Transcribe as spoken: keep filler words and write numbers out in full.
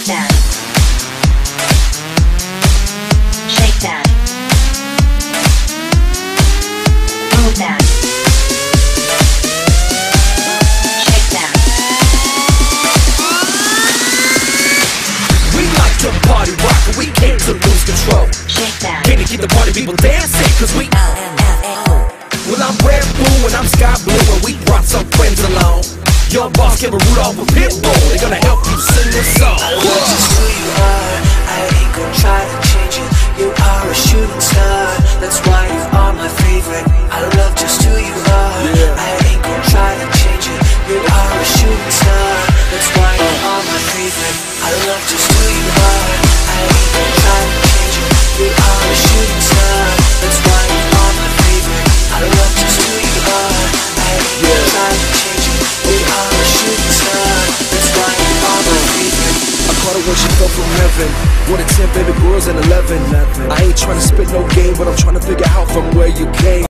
Shake that. Shake that. Move that. Shake that. We like to party rock, but we came to lose control. Shake that. Came to keep the party people dancing, cause we L M F A O. Well, I'm Red Blue and I'm Sky Blue, and we brought some friends along. Your boss, Kevin Rudolph and Pitbull, they're gonna help you sing this song. I love just who you are, I ain't gonna try to change it. You are a shooting star, that's why you are my favorite. I love just who you are, I ain't gonna try to change it. You are a shooting star, that's why you are my favorite. I love just who you are, I ain't gonna try to change it. You are a shooting star, that's why you are my favorite. I love just who you are, I ain't gonna try to change it. You are a shooting star, that's why you are my favorite. I caught her when she fell from heaven. One in ten baby girls and eleven. I ain't trying to spit no game, but I'm trying to figure out from where you came.